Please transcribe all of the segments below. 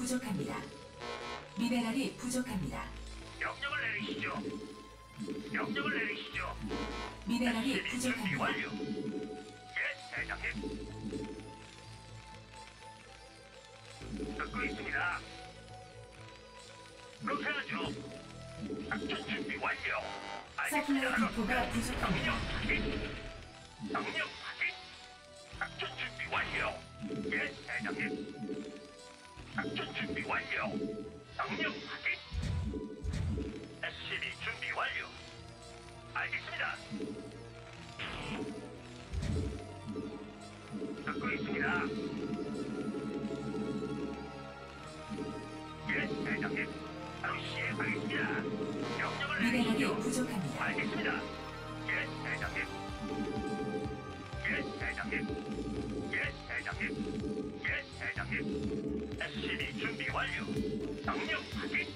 부족합니다. 미네랄이 부족합니다. 명령을 내리시죠. 명령을 내리시죠. 미네랄이 SCB 준비 부족합니다. 완료. 예, 대장님. 듣고 있습니다. 그렇게 하죠. 작전 준비 완료. 서플라이 알겠습니다. 디포가 부족합니다. 명령 확인. 명령 확인. 작전 준비 완료. 예, 대장님. 작전 준비 완료. 명령 확인. SCB 준비 완료. 알겠습니다. 듣고 있습니다. 예, 대장님. 바로 시행하겠습니다. 명령을 미네랄이 내리시죠. 부족합니다. 알겠습니다. 예, 대장님. 예, 대장님. 예, 대장님. 예, 대장님. SCB 준비 완료. 명령 확인.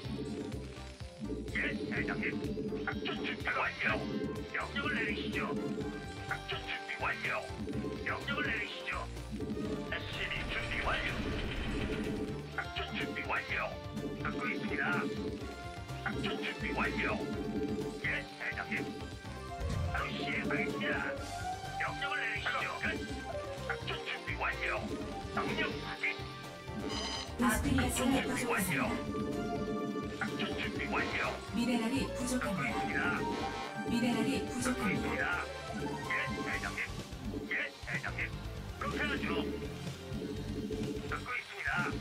예, 대장님. 작전 준비 완료. 명령을 내리시죠. 작전 준비 완료. 명령을 내리시죠. SCB 준비 완료. 작전 준비 완료. 듣고 있습니다. 작전 준비 완료. 예, 대장님. 바로 시행하겠습니다. 명령을 내리시죠. 끝. 작전 준비 완료. 명령 확인. 아군이 작전 하나가 준비 완료. 부족합니다. 작전 준비 완료. 미네랄이 듣고 부족합니다. 있습니다. 미네랄이 듣고 부족합니다. 있습니다. 예, 대장님. 예, 대장님. 그렇게 하죠. 듣고 있습니다.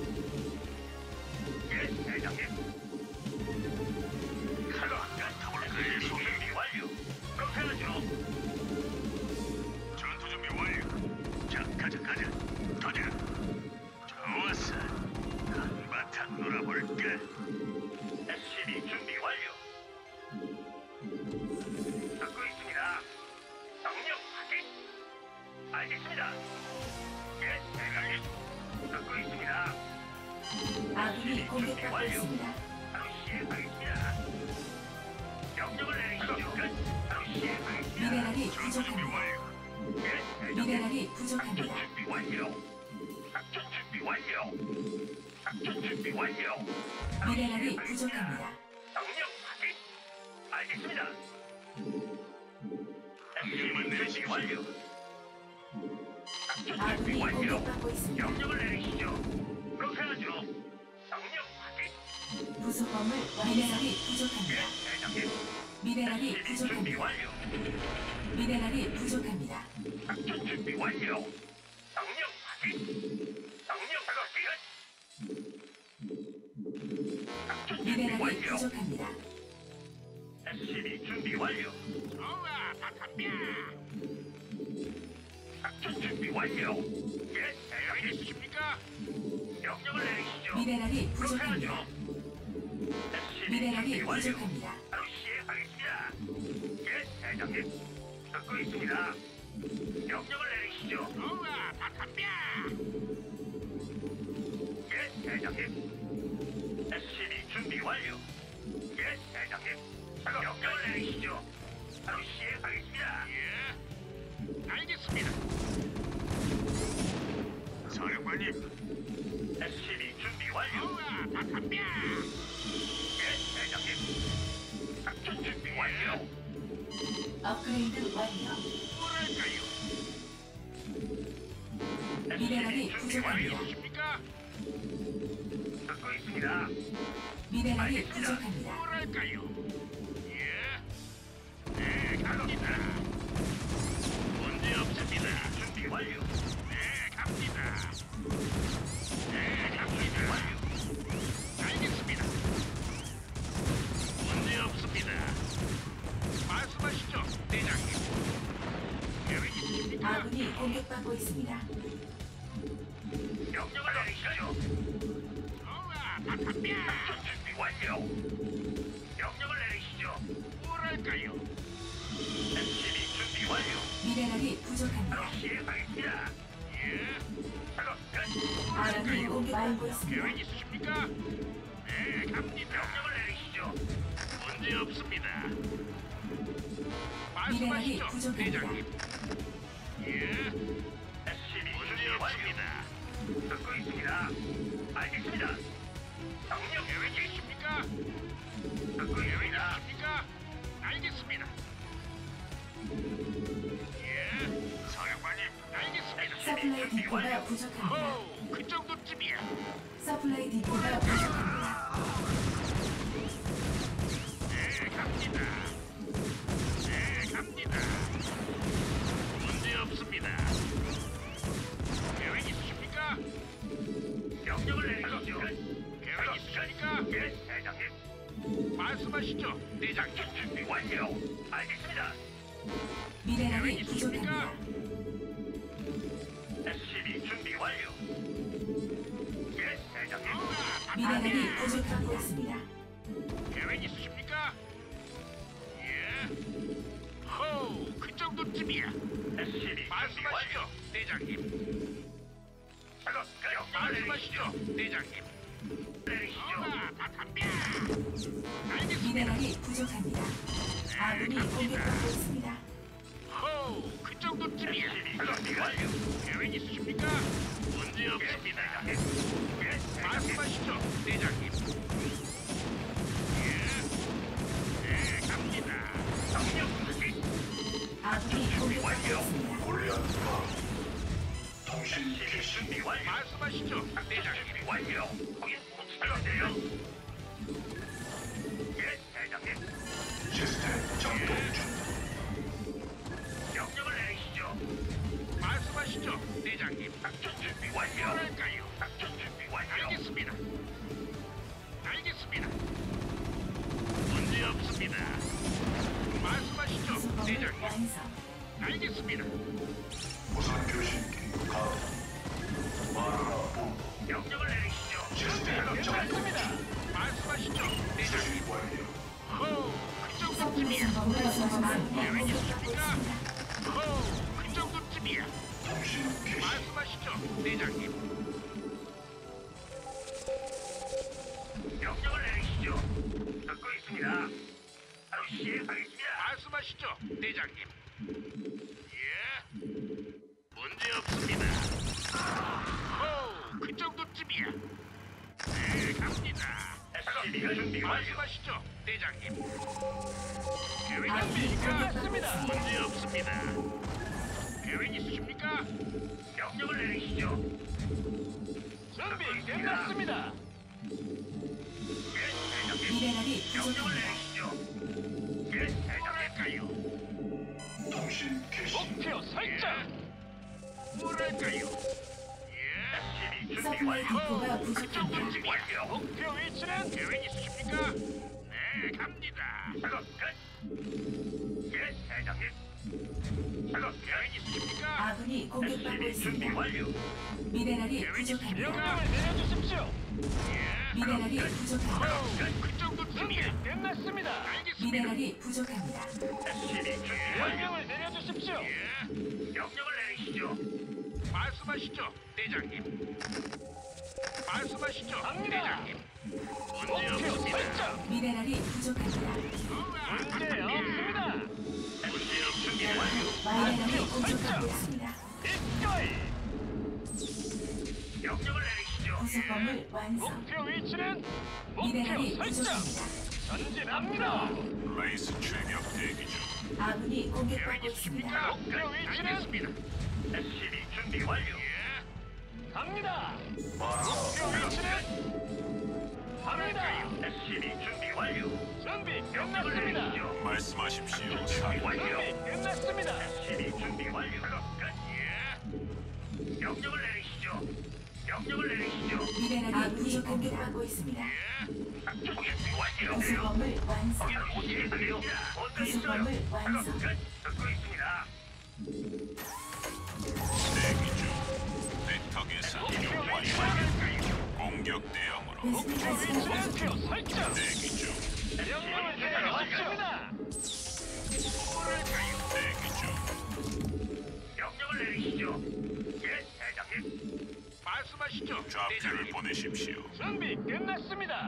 예, 대장님. 가라, 타볼까의 준비 완료. 그렇게 하죠. 전투 준비 완료. 자, 가자. 좋았어. 한바탕 놀아볼까? SCB 준비 완료. 듣고 있습니다. 명령 확인. 알겠습니다. 예, 대장님. 듣고 있습니다. 아군이 공격받고 있습니다. 바로 시행하겠습니다. 명령을 내리시죠. 바로 시행하겠습니다. 미네랄이 전투 준비 부족합니다. 완료. 예, 대장님. 미네랄이 작전 부족합니다. 준비 완료. 작전 준비 완료. 작전 준비 완료. 바로 미네랄이 시행하겠습니다. 부족합니다. 명령 확인. 알겠습니다. SCB 준비 완료. 작전 준비 아군이 완료. 공격받고 있습니다. 명령을 내리시죠. 그렇게 하죠. 명령 확인. 부속범을 미네랄이 부족합니다. 예, 대장님. 미네랄이 SCB 준비 부족합니다. 완료. 미네랄이 부족합니다. 작전 준비 완료. 명령 확인. 명령 확인. 작전 준비 미네랄이 완료. 부족합니다. SCB 준비 완료. 좋아, 박한뼈. 작전 준비 완료. 예, 대장님. 있으십니까? 명령을 내리시죠. 미네랄이 그렇게 부족합니다. 하죠. SCB 미네랄이 준비 완료. 부족합니다. 바로 시행하겠습니다. 예, 대장님. 듣고 있습니다. 명령을 내리시죠. 좋아, 박한뼈. 예, 대장님. SCB 준비 완료. 예, 대장님. 명령을 내리시죠. 바로 시행하겠습니다. 예, 알겠습니다. 사령관님. SCB 준비 완료. 좋아, 박한뼈. 예, 대장님. 작전 준비 완료. 업그레이드 완료. 뭐랄까요? 미네랄이 부족합니다. 있습니까? 듣고 있습니다. 미네랄이 부족합니다. 뭐랄까요? 예? 네, 갑니다. 문제 없습니다. 준비 완료. 네, 갑니다. 네, 갑니다. 완료. 알겠습니다. 문제 없습니다. 말씀하시죠, 대장님. 계획 있으십니까? 아군이 공격받고 있습니다. 명령을 내리시죠. 좋아, 박한뼈. 작전 준비 완료. 명령을 내리시죠. 뭐랄까요? SCB 준비 완료. 미네랄이 부족합니다. 바로 시행하겠습니다. 예. 작업 끝. 아군이 뭐랄까요? 공격받고 있습니다. 계획 있으십니까? 네, 갑니다. 명령을 내리시죠. 문제 없습니다. 미네랄이 말씀하시죠, 부족합니다. 대장님. 예. SCB 준비 완료. 듣고 있습니다. 알겠습니다. 명령 계획이 있습니까? 듣고 있습니다. 알겠습니다. 예, 사령관님, 알겠습니다. 서플라이 디포가 부족합니다. 호, 그 정도쯤이야. 서플라이 디포가 부족합니다. 네, 갑니다. 네, 갑니다. 문제 없습니다. 계획 있으십니까? 명령을 내리시죠. 계획 있으십니까? 예, 대장님. 말씀하시죠, 대장님. 준비 완료. 알겠습니다. 미네랄이 계획 있으십니까? 부족합니다. SCB 준비 완료. 예, 대장님. 미네랄이 부족하고 있습니다. 계획 있으십니까? 예. 호, 그 정도쯤이야. SCB 말씀하시죠, 대장님. 작업 끝. 말씀하시죠, 대장님. 내리시죠. 다 담배. 알겠습니다. 미네랄이 부족합니다. 아군이 공격받고 있습니다. 호, 그 정도쯤이야. SCB 완료. 계획 있으십니까? 문제 없습니다. 예, 말씀하시죠, 대장님. 네, 갑니다. 정력 수신. 아군이 공격받고 있습니다. 통신 준비 완료. 말씀하시죠, 대장님. 완료. 거기 붙이세요. 예, 대장님. 시스템 작동 중. 명령을 내리시죠. 말씀하시죠, 대장님. 작전 준비 완료. 뭐랄까요? 작전 준비 완료. 알겠습니다. 알겠습니다. 문제 없습니다. 말씀하시죠, 구성범을 대장님. 완성. 알겠습니다. 무선 교신기 가. 마누라 본부. 명령을 내리시죠. 시스템 작동 중. 말씀하시죠, 대장님. 수신 완료. 호, 그 서플라이 정도쯤이야. 디포가 아군이 계획 공격받고 있으십니까? 있습니다. 호, 그 정도쯤이야. 통신 개시. 말씀하시죠, 대장님. 명령을 내리시죠. 듣고 있습니다. 바로 시행하겠습니다. 말씀하시죠, 대장님. 예, 문제 없습니다. 호, 그 정도쯤이야. 네, 갑니다. 준비 말씀하시죠, 대장님. 계획 아군이 있으십니까? 공격받고 있습니다. 문제 없습니다. 계획 있으십니까? 명령을 내리시죠. 준비 끝났습니다. 예, 대장님. 미네랄이 명령을 부족합니다. 내리시죠. 예, 대장님일까요? 통신 개시. 목표 설정. 뭐랄까요? 예, 준비 서플라이 완료. 디포가 그 부족합니다. 정도쯤 완료. 목표 위치는 계획 있으십니까? 네, 갑니다. 작업 끝. 예, 대장님. 작업 계획 있으십니까? 아군이 공격받고 SCB 준비 있습니다. 완료. 미네랄이 계획 부족합니다. 명령을 내려주십시오. 예, 미네랄이 작업 끝. 부족합니다. 끝. 그 정도쯤이야. 끝났습니다. 알겠습니다. 미네랄이 부족합니다. SCB 준비 완료를 내려주십시오. 예, 명령을 내리시죠. 말씀하시죠, 대장님. 말씀하시죠, 대장님. 문제 없습니다. 미네랄이 부족합니다. 문제 없습니다. 문제 없습니다. 미네랄이 공격받고 있습니다. 이거이. 명령을 내리시죠. 구성범을 완성. 목표 위치는 미네랄이 목표 설정. 부족합니다. 전진합니다. 레이스 출격 대기 중. 아군이 계획 공격받고 있으십니까? 있습니다. 목표 위치는 SCB 준비 완료. 예. 갑니다. 마누라 목표 본부. 위치는 갑니다. SCB 준비 완료. 준비 끝났습니다. 말씀하십시오. 준비 사령. 완료. 준비 끝났습니다. SCB 준비 완료. 끝. 예. 명령을 내리시죠. 명령을 내리시죠. 미네랄이 부족합니다. 있습니다. 예. 작전 준비 완료. 구성범을 완성. 거기는 어디에 있어요? 어디 있어요? 구성범을 완성. 끝. 듣고 있습니다. 대기 중. 벡터 계산 완료. 공격 대응으로. 목표 설정. 대기 중. 명령을 내려주십니다. 뭐랄까요? 대기 중. 명령을 내리시죠. 예, 대장님. 말씀하시죠, 좌표를 대장님. 보내십시오. 준비 끝났습니다.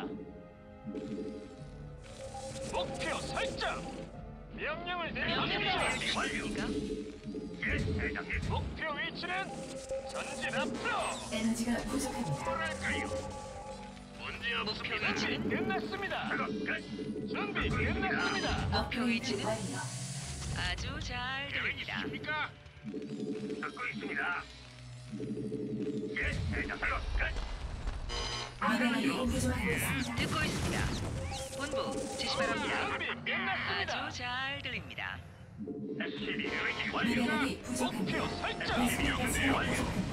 목표 설정. 명령을 내려주십시오. 있습니까? 예, 대장님. 목표 위치는 전진 앞으로. 에너지가 부족합니다. 뭐랄까요? 문제 없습니다. 위치는? 끝났습니다. 작업 끝. 준비 끝났습니다. 목표 업그레이드 위치는? 완료. 아주 잘 계획 들립니다. 있으십니까? 듣고 있습니다. 예, 대장. 작업 끝. 미네랄이 부족하고 있습니다. 듣고 있습니다. 본부 지시 바랍니다. 준비 끝났습니다. 아주 잘 들립니다. SCB 계획이 완료. 미네랄이 부족합니다. 목표 설정. 가스가 부족합니다.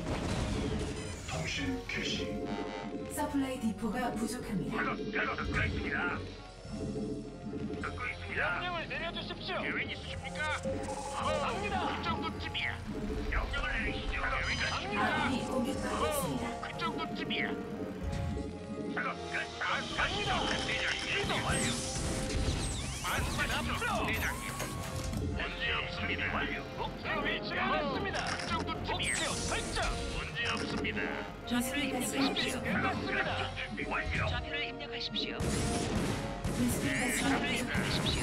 통신 개시 서플라이 디포가 부족합니다. 작업 듣고 있습니다. 듣고 있습니다. 명령을 내려주십시오. 계획 있으십니까? 갑니다. 그 정도쯤이야. 명령을 내리시죠. 갑니다. 아군이 공격받고 있습니다. 그 정도쯤이야. 작업 끝. 갑니다. 대장님 이동 완료. 안전 앞으로. 대장님. 문제 없습니다. 완료. 목표 위치를 맞습니다. 그 정도쯤이야. 목표 설정. 문제 없습니다. 좌표를 가스가 입력하십시오. 부족합니다. 끝났습니다. 준비 완료. 좌표를 입력하십시오. 가스가 좌표를 부족합니다. 입력하십시오.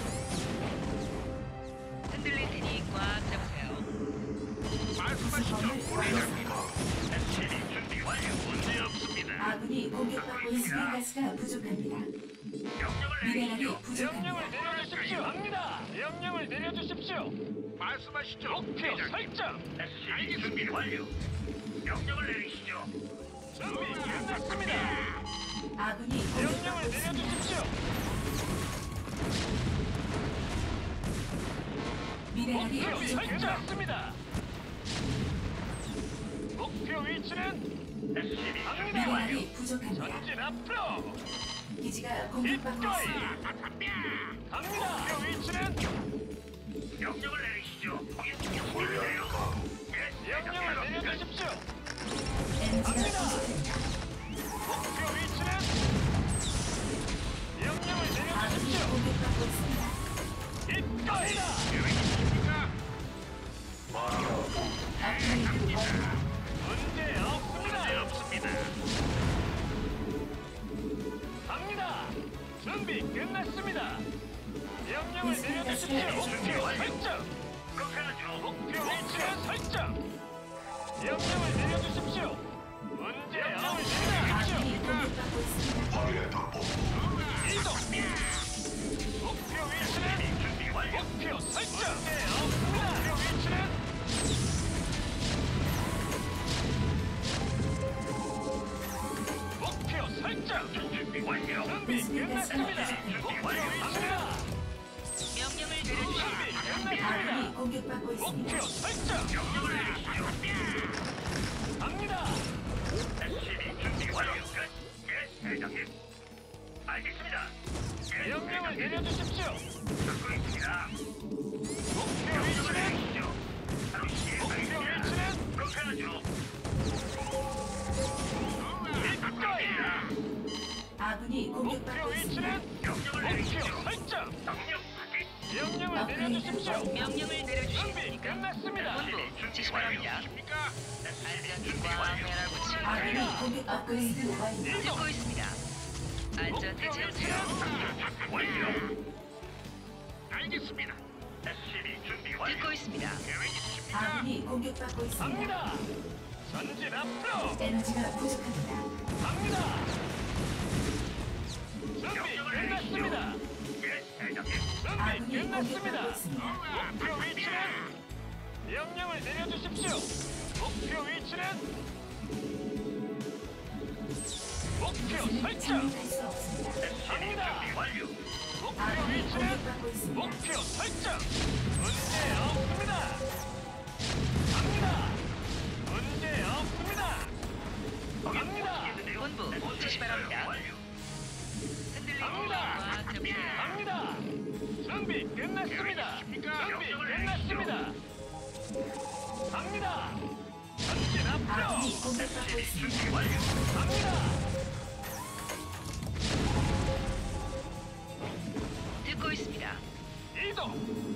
흔들릴 테니 꽉 잡으세요. 말씀하시죠. 건물 완성. SCB 준비 완료. 문제 없습니다. 아군이 공격받고 있습니다. 가스가 부족합니다. 명령을 미네랄이 내리시죠. 부족합니다. 내려주십시오. 갑니다. 명령을 내려주십시오. 말씀하시죠. 목표 설정. SCB 준비 완료. 명령을 내리시죠. 준비 끝났습니다. 아군이 명령을 공격받고 있습니다. 내려주십시오. 미네랄이 목표 부족합니다. 설정했습니다. 목표 위치는 SCB 준비 완료. 미네랄이 부족합니다. 전진 앞으로. 기지가 공격받고 기꺼이 있습니다. 갑니다. 목표 위치는 명령을 내리시죠. 명령을 내려주십시오. 에너지가 부족합니다. 목표 위치는 명령을 아군이 내려주십시오. 공격받고 있습니다. 기꺼이다. 계획 있으십니까? 업그레이드 완료. 문제 없습니다. 문제 없습니다. 갑니다. 준비 끝났습니다. 명령을 내려주십시오. 목표 설정. 그렇게 하죠. 목표 위치는 설정. 명령을 내려주십시오. 문제 없습니다. 아군이 공격받고 있습니다. 확인했다 본부 이동. 목표 위치는 준비 완료. 목표 설정. 문제 없습니다. 목표 위치는 목표 설정. 준비 완료. 준비 끝났습니다. 목표 위치는 명령을 내려주십시오. 준비 끝났습니다. 아군이 공격받고 있습니다. 목표 설정. 명령을 내리시죠. 갑니다. SCB 준비 완료. 끝. 예, 대장님. 알겠습니다. 명령을 내려주십시오. 듣고 있습니다. 목표 위치는 목표 위치는 그렇게 하죠. 기꺼이. 아군이 목표 공격받고 있습니다. 위치는 명령을 내리시죠. 설정. 명령 확인. 명령을 내려주십시오. 명령을 준비 내려주시겠습니까? 끝났습니다. 본부 지시 바랍니다. 안전띠 꽉 매라고 아군이 칠게요. 공격 업그레이드 완료. 듣고 있습니다. 안전띠 채우세요. 완료. 알겠습니다. SCB 준비 완료. 듣고 있습니다. 계획 있으십니까? 아군이 공격받고 있습니다. 갑니다. 전진 앞으로. 에너지가 부족합니다. 갑니다. 준비 끝났습니다. 예, 대장님. 준비 아군이 끝났습니다. 공격받고 있습니다. 목표 위치는 명령을 내려주십시오. 목표 위치는 목표 설정. 착륙할 수 없습니다. 갑니다. 목표 아군이 위치는 공격받고 있습니다. 목표 설정. 문제 없습니다. 갑니다. 문제 없습니다. 갑니다. 본부 지시 바랍니다. 흔들리지 갑니다. 꽉 잡으세요. 갑니다. 준비 끝났습니다. 준비 끝났습니다. 갑니다. 전진 앞으로. 아군이 공격받고 있습니다. 갑니다. 듣고 있습니다. 이동.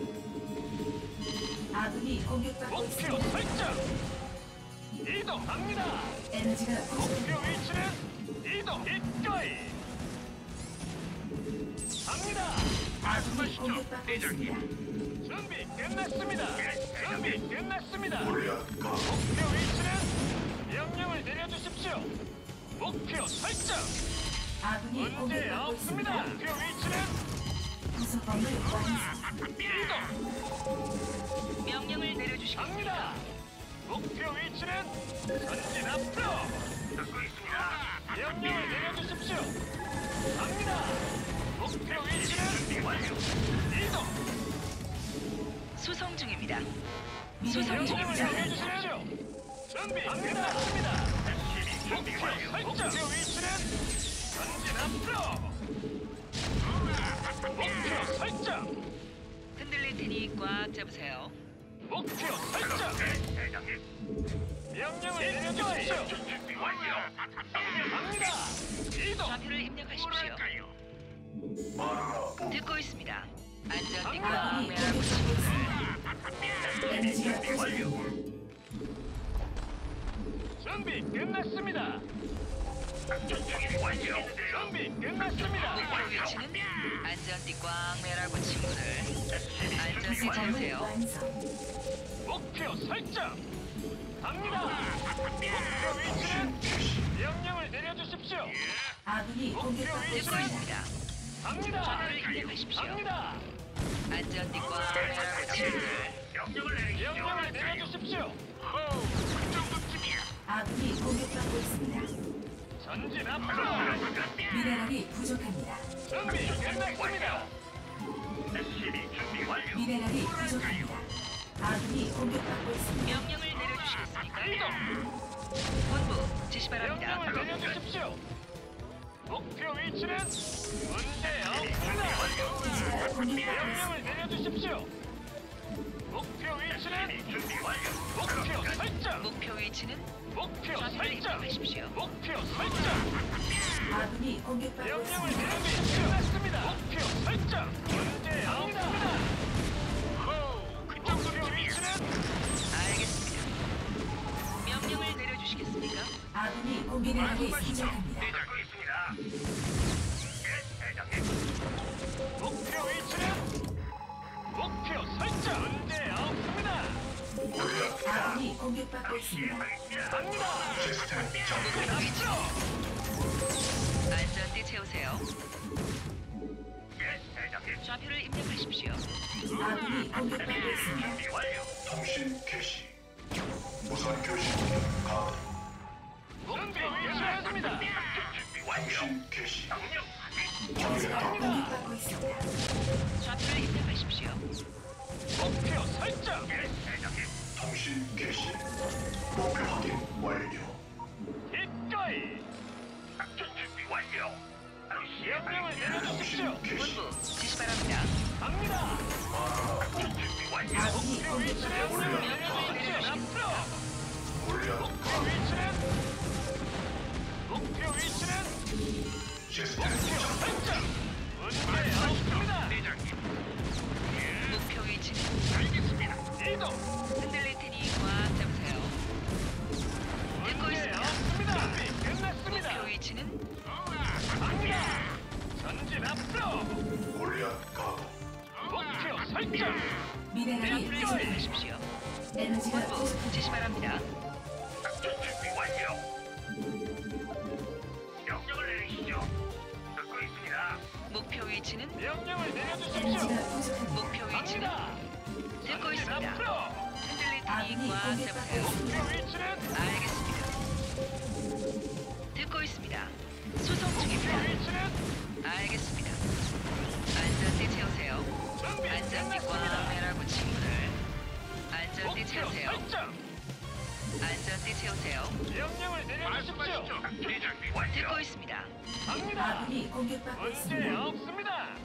아군이 공격받고 목표 있습니다. 설정. 이동합니다. 에너지가 부족합니다. 목표 위치는 이동. 기꺼이. 갑니다. 아군이 공격받고 있습니다. 준비 끝났습니다. 준비 내려주십시오. 목표 설정. 아군이 문제 공격받고 없습니다. 있습니다. 목표 위치는 부속범을 완성. 이동. 명령을 내려주시겠습니까? 갑니다. 목표 위치는 전진 앞으로. 듣고 있습니다. 명령을 내려주십시오. 갑니다. 목표 위치는 이동. 수송 중입니다. 미네랄이 수송 중입니다. 명령을 부족합니다. 내려주십시오. 준비 갑니다. 목표 설정. 목표 위치는 전진 앞으로. 목표 설정. 흔들릴 테니 꽉 잡으세요. 목표 설정. 명령을 내려주십시오. 갑니다. 이동. 좌표를 입력하십시오. 듣고 있습니다. 안전띠과 아군이 매라고 공격받고 친구들. 있습니다. 에너지가 부족합니다. 준비 끝났습니다. 준비 끝났습니다. 목표 위치는 안전띠 꽉 매라고 친구들. 안전띠 부속범을 채우세요. 완성. 목표 설정. 갑니다. 목표 위치는 명령을 내려주십시오. 아군이 목표 공격받고 듣고 위치는 있습니다. 있습니다. 갑니다. 좌표를 입력하십시오. 갑니다. 안전띠 꽉 매라고 친구들. 명령을 내려주십시오. 호우, 그 정도쯤이야. 아군이 공격받고 있습니다. 전진 앞으로. 미네랄이 부족합니다. 준비 끝났습니다. 미네랄이 부족합니다. 아군이 공격받고 있습니다. 명령을 내려주시겠습니까? 이동. 본부 지시 바랍니다. 명령을 내려주십시오. 목표 위치는 문제 없습니다. 기지가 공격받고 있습니다. 명령을 내려주십시오. 목표 위치는 목표 설정. 목표 위치는 목표 좌표를 설정. 입력하십시오. 목표 설정. 아군이 공격받고 명령을 있습니다. 내려주십시오. 끝났습니다. 목표 설정. 문제 없습니다. 호우, 그 정도 위치는 알겠습니다. 명령을 내려주시겠습니까? 아군이 미네랄이 부족합니다. 목표 위치는 목표 설정. 문제 없습니다. 아군이 공격받고 있습니다. 갑니다. 목표 위치 안전띠 채우세요. 좌표를 입력하십시오. 아군이 공격받고 있습니다. 통신 개시. 무선 교신 가동. 목표 위치였습니다. 통신 개시. 기지가 공격받고 있습니다. 좌표를 입력하십시오. 목표 설정. 통신 개시. 목표 확인 완료. 기꺼이. 명령을 내려주십시오. 통신 개시. 본부 지시 바랍니다. 갑니다. 아군이 목표 위치는 공격받고 있습니다. 명령을 내려주십시오. 앞으로. 올려. 목표 위치는 목표 위치는 시스템 목표 설정. 문제 없습니다. 목표 위치는 알겠습니다. 이동. 흔들릴 테니 꽉 잡으세요. 듣고 문제 있습니다. 없습니다. 준비 끝났습니다. 목표 위치는 갑니다. 전진 앞으로. 올려 가동. 목표 설정. 미네랄이 좌표를 부족합니다. 입력하십시오. 에너지가 본부 부족합니다. 지시 바랍니다. 명령을 내리시죠. 듣고 있습니다. 목표 위치는 명령을 내려주십시오. 에너지가 부족합니다. 목표 위치는 갑니다. 듣고 전진 있습니다. 앞으로. 흔들릴 테니 아군이 꽉 공격받고 잡으세요. 목표 위치는 알겠습니다. 듣고 있습니다. 수송 목표 중입니다. 위치는 알겠습니다. 안전띠 채우세요. 준비 안전띠 꽉 끝났습니다. 매라고 친구들. 안전띠 목표 채우세요. 설정. 안전띠 채우세요. 명령을 내려주십시오. 듣고 있습니다. 갑니다. 아군이 공격받고 문제 있습니다. 없습니다.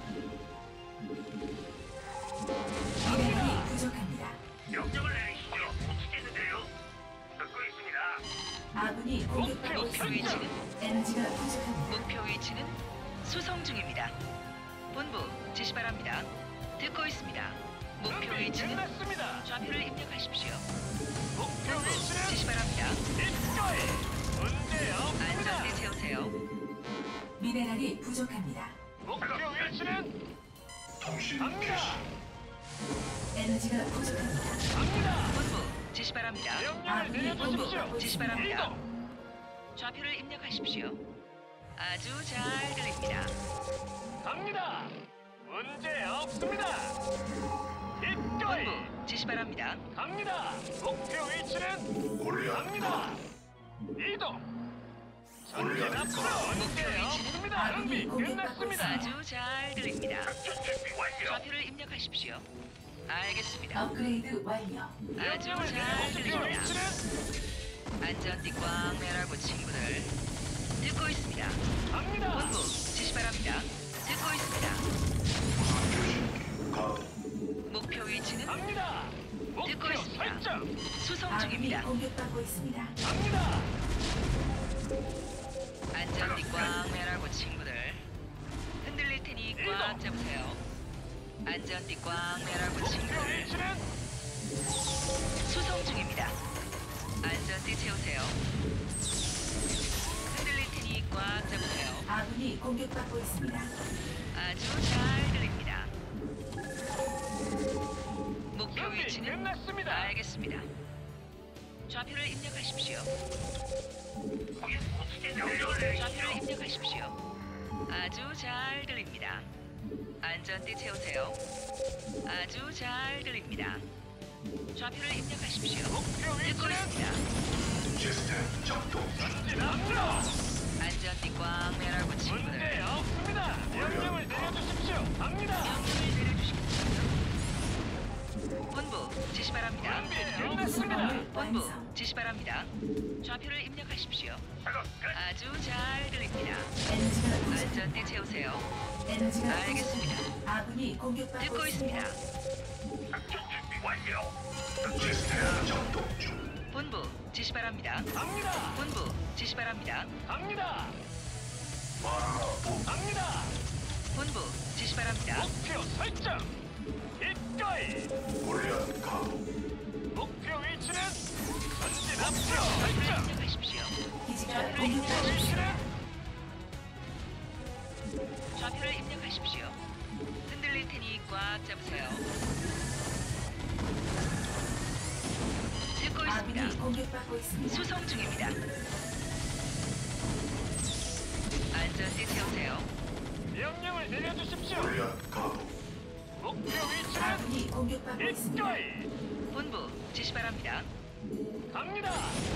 미네랄이 부족합니다. 명령을 내리시죠. 못치겠는데요. 듣고 있습니다. 아군이 공격받고 목표 있습니다. 위치는 에너지가 부족합니다. 목표 위치는 수송 중입니다. 본부 지시 바랍니다. 듣고 있습니다. 목표 준비 위치는 끝났습니다. 좌표를 입력하십시오. 목표 본부 위치는 지시 바랍니다. 기꺼이. 문제 없습니다. 안전띠 채우세요. 미네랄이 부족합니다. 목표 위치는 통신 갑니다. 개시. 에너지가 부족합니다. 갑니다. 본부 지시 바랍니다. 명령을 아군이 내려주십시오. 공격받고 지시 있습니다. 바랍니다. 이동. 좌표를 입력하십시오. 아주 잘 들립니다. 갑니다. 문제 없습니다. 기꺼이 본부 지시 바랍니다. 갑니다. 목표 위치는 골리앗 갑니다. 가도 이동. 전진 골리앗 앞으로 가도 문제 없습니다. 준비 끝났습니다. 아주 잘 들립니다. 준비 완료. 좌표를 입력하십시오. 알겠습니다. 업그레이드 완료. 아주 명령을 잘 내려주십시오. 들립니다. 위치는 안전띠 꽝 매라고 친구들. 듣고 있습니다. 갑니다. 본부 지시 바랍니다. 듣고 있습니다. 무선 교신기 가도 목표 위치는 갑니다. 목표 듣고 있습니다. 설정. 수송 아군이 중입니다. 공격받고 있습니다. 갑니다. 안전띠 꽝 매라고 친구들. 흔들릴 테니 꽉 잡으세요. 안전띠 꽝 매라고 목표 친구들. 위치는 수송 중입니다. 안전띠 채우세요. 흔들릴 테니 꽉 잡으세요. 아군이 공격받고 있습니다. 아주 잘 들립니다. 목표 준비 위치는 끝났습니다. 알겠습니다. 좌표를 입력하십시오. 좌표를 입력하십시오. 아주 잘 들립니다. 안전띠 채우세요. 아주 잘 들립니다. 좌표를 입력하십시오. 목표 듣고 위치는 있습니다. 시스템 작동 중 전진 앞으로. 안전띠 꽝 매라고 문제 친구들. 없습니다. 명령을 내려주십시오. 갑니다. 명령을 내려주십시오. 본부 지시 바랍니다. 준비 끝났습니다. 수송을 본부 완성. 지시 바랍니다. 좌표를 입력하십시오. 작업 끝. 아주 잘 들립니다. 에너지가 부족합니다. 안전띠 채우세요. 에너지가 알겠습니다. 부족합니다. 아군이 공격받고 듣고 있습니다. 작전 준비 완료. 시스템 작동 중 본부 지시 바랍니다. 갑니다. 본부 지시 바랍니다. 갑니다. 마라 보 갑니다. 본부 지시 바랍니다. 목표 설정. 기꺼이. 골리앗 가도 목표 위치는 전진 앞으로 좌표를 설정. 입력하십시오. 기지가 좌표를 목표 공격받고 입력하십시오. 위치는 좌표를 입력하십시오. 흔들릴 테니 꽉 잡으세요. 듣고 아군이 있습니다. 공격받고 있습니다. 수송 중입니다. 안전띠 채우세요. 명령을 내려주십시오. 골리앗 가도 목표 위치는 아군이 공격받고 있습니다. 기꺼이. 본부 지시 바랍니다. 갑니다.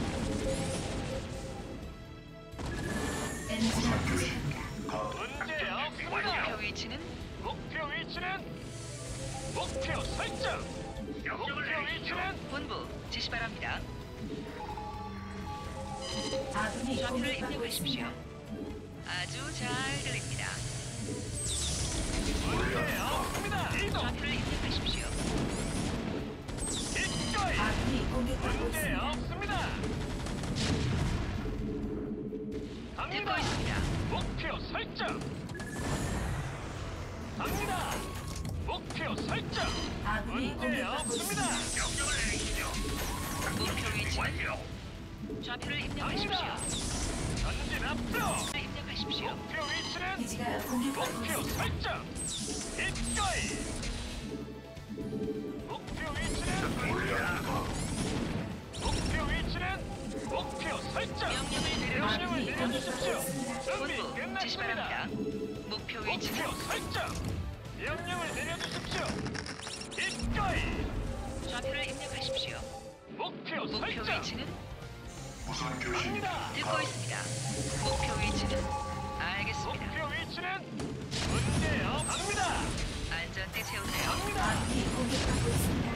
에너지가 무선 교신기 부족합니다. 가도 문제 목표 없습니다. 위치는 목표 위치는 목표 설정. 목표 위치는 본부 지시 바랍니다. 아군이 좌표를 공격받고 입력하십시오. 있습니다. 아주 잘 들립니다. 문제 없습니다. 이동. 좌표를 입력하십시오. 기꺼이. 아군이 공격받고 문제 있습니다. 없습니다. 듣고 갑니다. 있습니다. 목표 설정. 갑니다. 목표 설정. 아군이 문제 공격받고 없습니다. 있습니다. 명령을 내리시죠. 목표 위치는 좌표를 입력하십시오. 갑니다. 전진 앞으로. 좌표를 입력하십시오. 목표 위치는 기지가 공격받고 목표 있습니다. 설정. 기꺼이. 목표 위치는 골리앗 가도 목표 위치는 목표 설정. 명령을 내려주십시오. 명령을 내려주십시오. 준비 본부 지시 끝났습니다. 바랍니다. 목표 위치는 목표 설정. 명령을 내려주십시오. 기꺼이. 좌표를 입력하십시오. 목표 목표 설정. 위치는 무선 교신기 갑니다. 듣고 가도 있습니다. 목표 위치는 알겠습니다. 목표 위치는 문제 없습니다. 안전띠 채우세요. 갑니다. 아군이 공격받고 있습니다.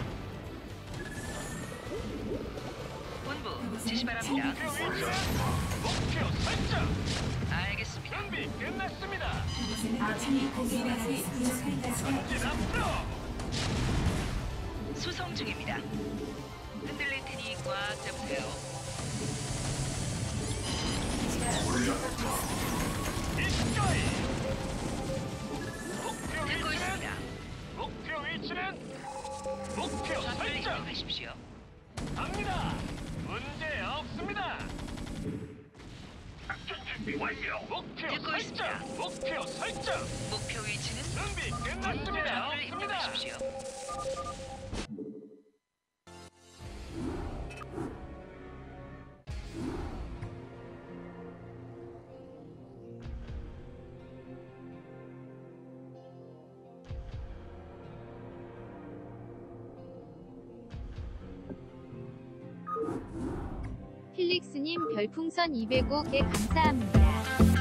본부 지시 바랍니다. 목표 위치는 목표 설정. 알겠습니다. 준비 끝났습니다. 아군이 공격받고 있습니다. 전진 앞으로. 수송 중입니다. 흔들릴 테니 꽉 잡으세요. 기지가 공격받고 있습니다. 기꺼이. 목표 듣고 위치는 있습니다. 목표 위치는 목표 좌표를 설정. 입력하십시오. 갑니다. 문제 없습니다. 작전 준비 완료. 목표 듣고 설정. 있습니다. 목표 설정. 목표 위치는 준비 끝났습니다. 좌표를 없습니다. 입력하십시오. 알렉스님 별풍선 205개 감사합니다.